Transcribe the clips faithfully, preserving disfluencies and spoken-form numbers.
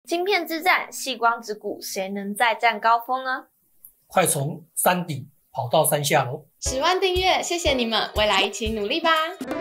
晶片之战，矽光之股谁能再占高峰呢？ 快从山底跑到山下喽！ 十万订阅，谢谢你们，未来一起努力吧！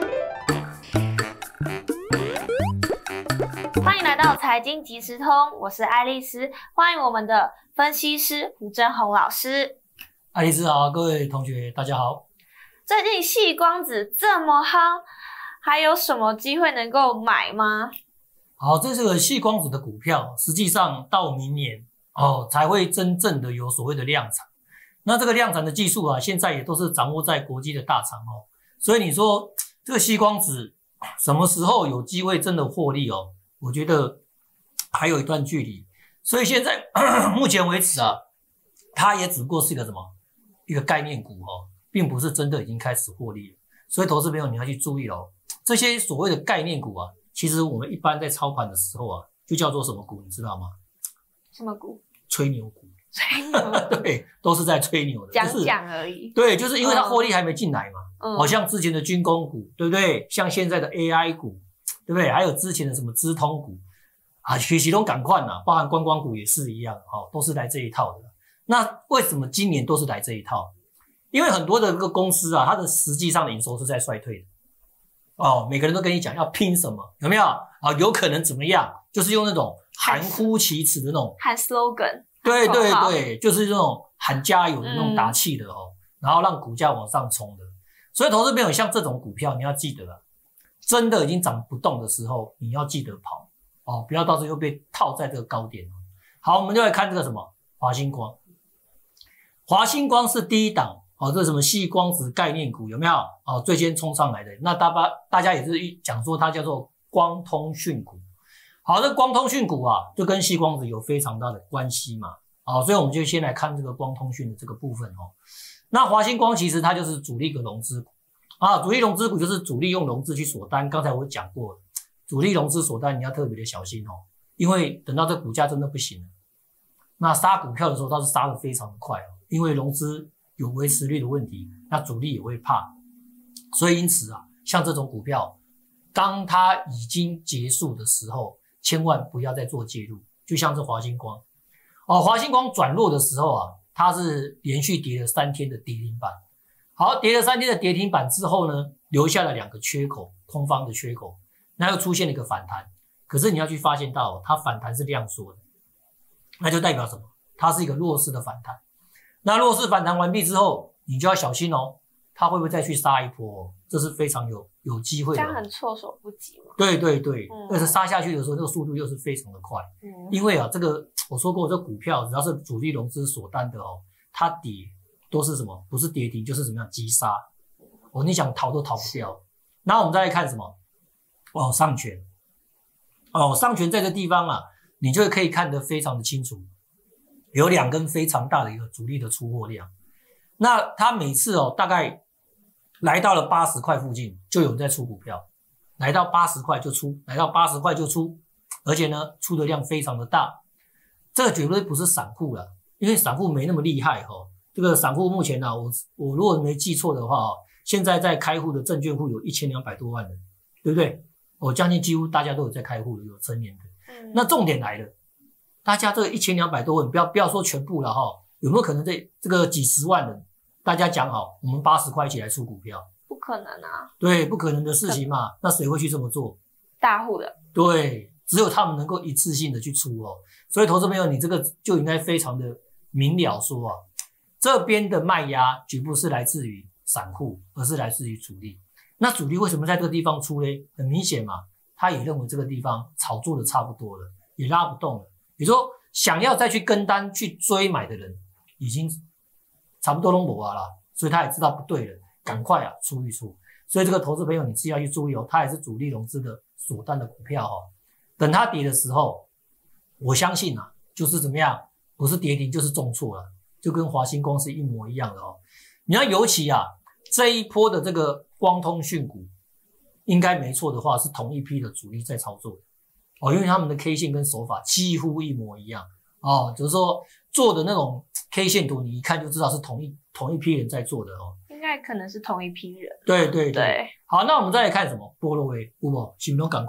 欢迎来到财经即时通，我是爱丽丝，欢迎我们的分析师胡真红老师。 爱丽丝好，各位同学大家好。 最近矽光子这么夯，还有什么机会能够买吗？ 好，这是个矽光子的股票，实际上到明年哦才会真正的有所谓的量产。那这个量产的技术啊，现在也都是掌握在国际的大厂哦。所以你说这个矽光子什么时候有机会真的获利哦？我觉得还有一段距离。所以现在目前为止啊，它也只不过是一个什么一个概念股哦，并不是真的已经开始获利了。所以投资朋友你要去注意哦，这些所谓的概念股啊。其实我们一般在操盘的时候啊，就叫做什么股，你知道吗？ 什么股？ 吹牛股。 吹牛？ 对，都是在吹牛的， 讲讲而已。 对，就是因为它获利还没进来嘛。 嗯。 好像之前的军工股，对不对？像现在的 A I 股，对不对？还有之前的什么资通股啊，学习都赶快啦，包含观光股也是一样，哦，都是来这一套的。那为什么今年都是来这一套？因为很多的这个公司啊，它的实际上的营收是在衰退的。哦，每个人都跟你讲要拼什么，有没有啊？有可能怎么样？就是用那种含糊其辞的那种喊 slogan， 对对对，就是这种喊加油的那种打气的哦，嗯、然后让股价往上冲的。所以投资朋友像这种股票，你要记得啊，真的已经涨不动的时候，你要记得跑哦，不要到时候又被套在这个高点哦。好，我们就来看这个什么华星光，华星光是第一档。哦，这是什么矽光子概念股有没有？哦，最先冲上来的，那大家大家也是讲说它叫做光通讯股。好，这光通讯股啊，就跟矽光子有非常大的关系嘛。好，所以我们就先来看这个光通讯的这个部分哦。那华星光其实它就是主力的融资股啊，主力融资股就是主力用融资去锁单。刚才我讲过了，主力融资锁单你要特别的小心哦，因为等到这股价真的不行了，那杀股票的时候它是杀得非常的快哦，因为融资有维持率的问题，那主力也会怕，所以因此啊，像这种股票，当它已经结束的时候，千万不要再做介入。就像是华星光，哦，华星光转弱的时候啊，它是连续跌了三天的跌停板。好，跌了三天的跌停板之后呢，留下了两个缺口，空方的缺口，那又出现了一个反弹。可是你要去发现到，它反弹是量缩的，那就代表什么？它是一个弱势的反弹。那弱势反弹完毕之后，你就要小心哦，它会不会再去杀一波哦？这是非常有有机会的、哦， 这样很措手不及嘛。 对对对， 嗯、 但是杀下去的时候，那个速度又是非常的快。 嗯， 因为啊，这个我说过，这股票只要是主力融资锁单的哦，它跌都是什么？不是跌停就是怎么样急杀。哦，你想逃都逃不掉。然后我们再来看什么？哦，上权。哦，上权在这地方啊，你就可以看得非常的清楚。有两根非常大的一个主力的出货量，那他每次哦大概来到了八十块附近，就有人在出股票，来到八十块就出，来到八十块就出，而且呢出的量非常的大，这个绝对不是散户了，因为散户没那么厉害哦。这个散户目前呢、啊，我我如果没记错的话哦，现在在开户的证券户有一千两百多万人，对不对？我、哦、将近几乎大家都有在开户的，有成年的。嗯，那重点来了。大家这个一千两百多万，不要不要说全部了哈，有没有可能这这个几十万人，大家讲好，我们八十块一起来出股票？ 不可能啊！ 对，不可能的事情嘛。那谁会去这么做？ 大户的。 对，只有他们能够一次性的去出哦。所以投资朋友，你这个就应该非常的明了说啊，这边的卖压绝不是来自于散户，而是来自于主力。那主力为什么在这个地方出呢？很明显嘛，他也认为这个地方炒作的差不多了，也拉不动了。比如说，想要再去跟单去追买的人，已经差不多都没了，所以他也知道不对了，赶快啊出一出。所以这个投资朋友你自己要去注意哦，它也是主力融资的锁单的股票哦。等它跌的时候，我相信啊，就是怎么样，不是跌停就是重挫了，就跟华星光是一模一样的哦。你要尤其啊，这一波的这个光通讯股，应该没错的话，是同一批的主力在操作的。哦，因为他们的 K 线跟手法几乎一模一样哦，就是说做的那种 K 线图，你一看就知道是同一同一批人在做的哦。 应该可能是同一批人。 对对 对, 对。 好，那我们再来看什么？波若威，有没有？请不赶快？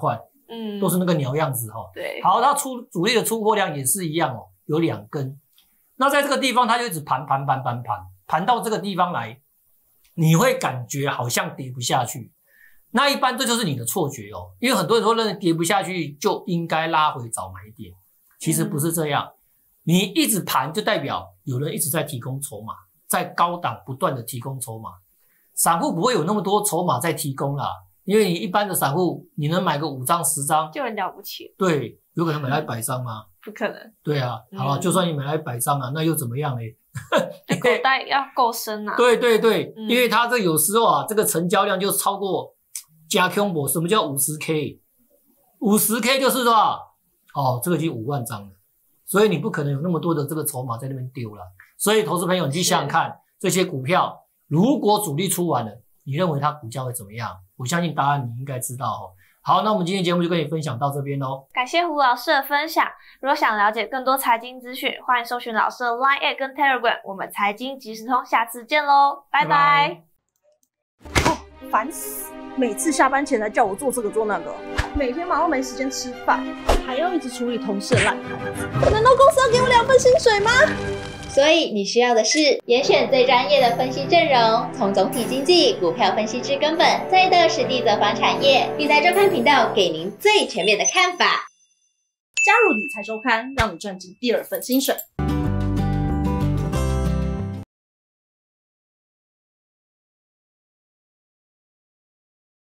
嗯， 都是那个鸟样子哈。 对， 好，它出主力的出货量也是一样哦，有两根。那在这个地方，它就一直盘盘盘盘盘盘到这个地方来，你会感觉好像跌不下去。那一般这就是你的错觉哦，因为很多人都认为跌不下去就应该拉回找买点，其实不是这样。嗯、你一直盘就代表有人一直在提供筹码，在高档不断的提供筹码。散户不会有那么多筹码在提供啦，因为你一般的散户，你能买个五张十张就很了不起。 对，有可能买来百张吗？ 不可能。 对啊，好啊、嗯，就算你买来百张啊，那又怎么样嘞？ 口袋要够深啊。 对对对， 嗯、 因为它这有时候啊，这个成交量就超过加 combo， 什么叫 五十K？ 五十K 就是多少？哦，这个已经五万张了，所以你不可能有那么多的这个筹码在那边丢了。所以投资朋友，你去想想看，这些股票如果主力出完了，你认为它股价会怎么样？我相信答案你应该知道哦。好，那我们今天节目就跟你分享到这边咯。 感谢胡老师的分享。如果想了解更多财经资讯，欢迎搜寻老师的 Line 跟 Telegram。我们财经即时通，下次见咯，拜拜。 哦，烦死！每次下班前来叫我做这个做那个，每天忙到没时间吃饭，还要一直处理同事的烂摊子。难道公司要给我两份薪水吗？ 所以你需要的是严选最专业的分析阵容，从总体经济、股票分析至根本，再到实地走访产业，理财周刊频道给您最全面的看法。 加入理财周刊，让你赚进第二份薪水。